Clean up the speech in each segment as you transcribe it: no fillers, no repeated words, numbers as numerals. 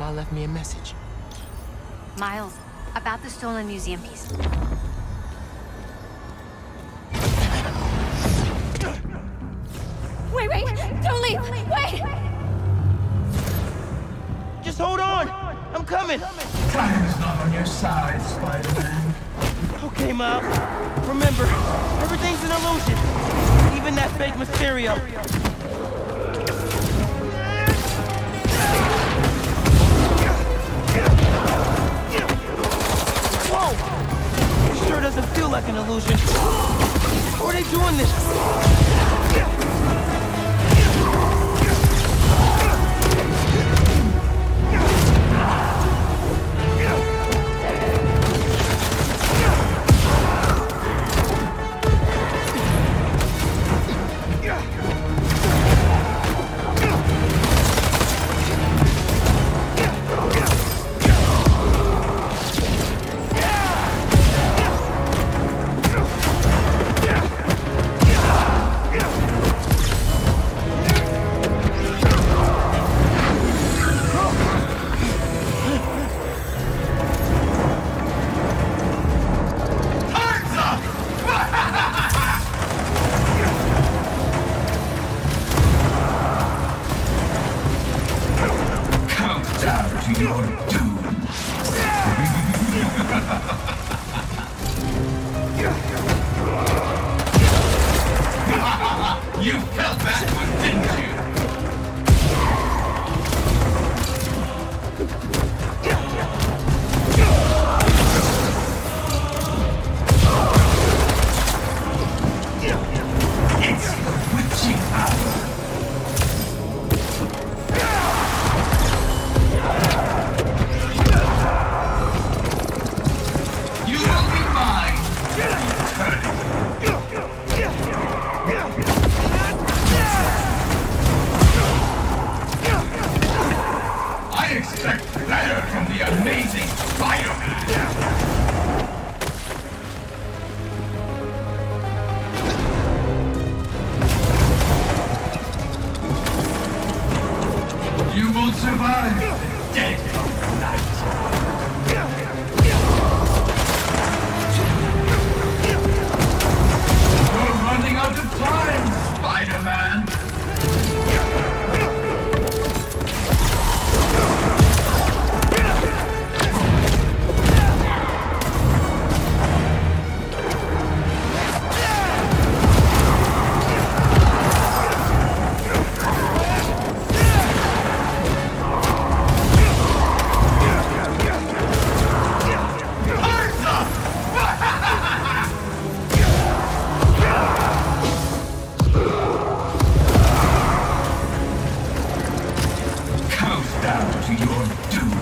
Grandma left me a message. Miles, about the stolen museum piece. Wait, don't leave! Wait! Just hold on! I'm coming! Time is not on your side, Spider-Man. Okay, Miles. Remember, everything's an illusion. Even that fake Mysterio. Whoa! It sure doesn't feel like an illusion. How are they doing this? You felt that one, didn't you? It's the witching hour. You will be mine. I expect better from the amazing Spider-Man. You will survive the dead of night. You're running out of time, Spider-Man. Down to your doom.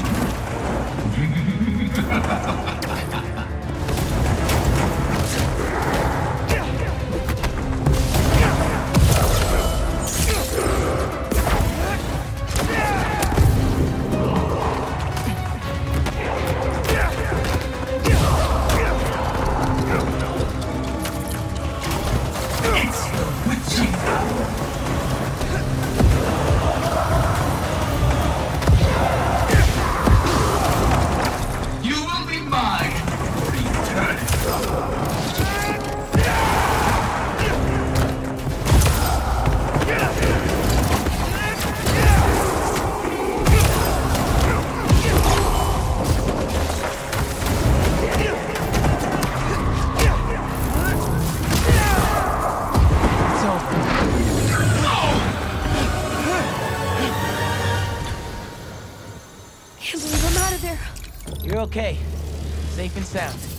It's the witching hour. Can't believe I'm out of there. You're okay. Safe and sound.